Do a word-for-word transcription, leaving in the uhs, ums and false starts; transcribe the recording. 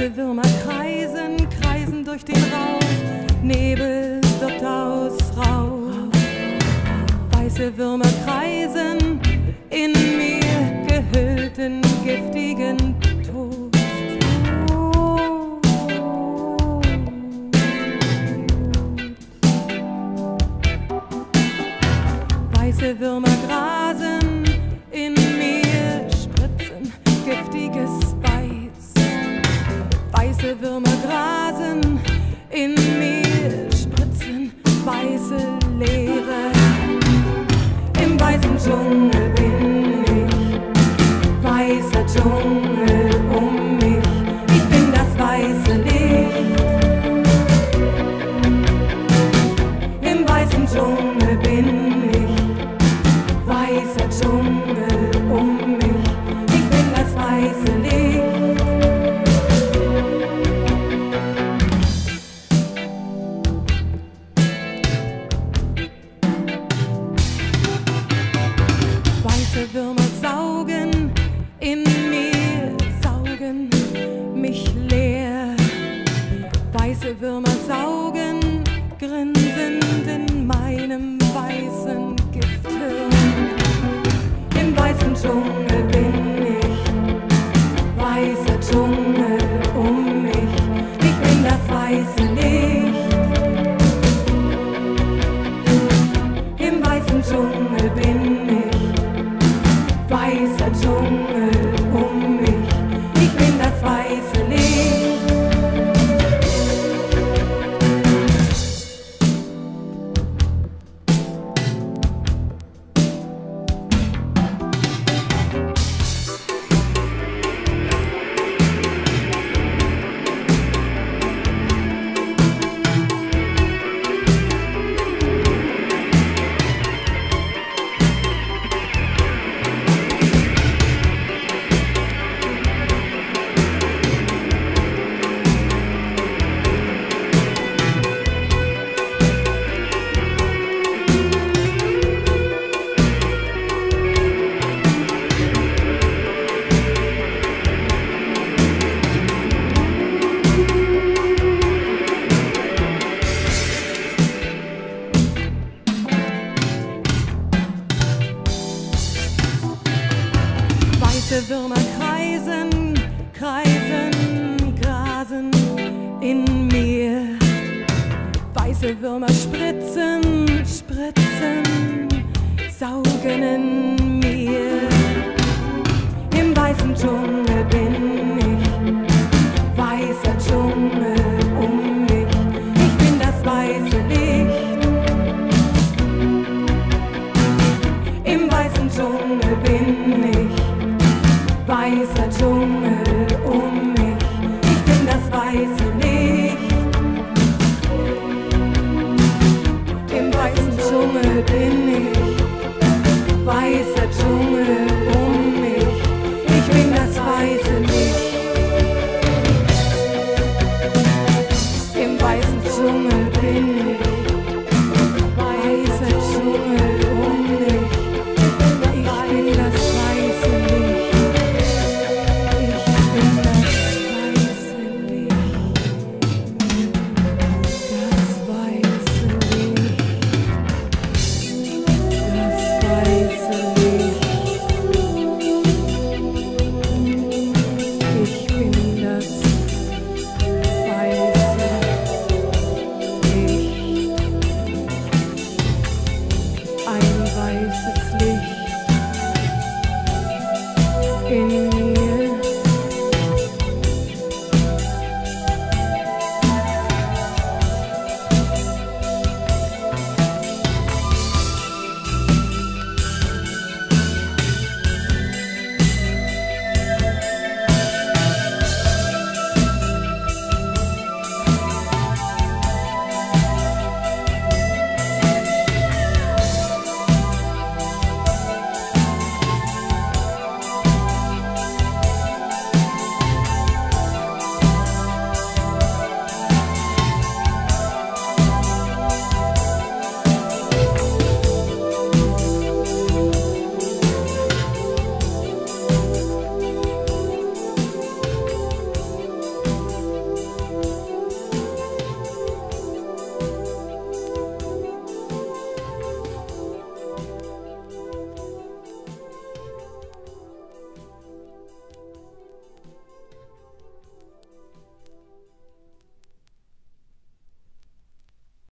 Weiße Würmer kreisen, kreisen durch den Rauch, Nebel wird aus Rauch. Weiße Würmer kreisen in mir, gehüllt in giftigen Tod. Weiße Würmer grasen in mir, spritzen giftiges Weiß. Weiße Würmer grasen in mir, spritzen weiße Leere. Im weißen Dschungel bin ich, weißer Dschungel um mich. Ich bin das weiße Licht. Im weißen Dschungel bin ich, weißer Dschungel um mich. Ich bin das weiße Licht. Weiße Würmer saugen in mir, saugen mich leer. Weiße Würmer saugen grinsend in meinem weißen Gifthirn. Im weißen Dschungel bin ich, weißer Dschungel um mich. Ich bin das weiße Licht. Im weißen Dschungel bin ich, weißer Dschungel um mich. Ich bin das weiße Licht. Weiße Würmer kreisen, kreisen, grasen in mir. Weiße Würmer spritzen, spritzen, saugen in mir. Im weißen Dschungel bin ich, weißer Dschungel um mich. Ich bin das weiße Licht. Im weißen Dschungel bin ich, weißer Dschungel um mich. Ich bin das weiße Licht. Im weißen Dschungel bin ich, weißer Dschungel um mich. Ich bin das weiße Licht. Im weißen Dschungel bin ich, weißer Dschungel um mich. Ich bin das weiße Licht. In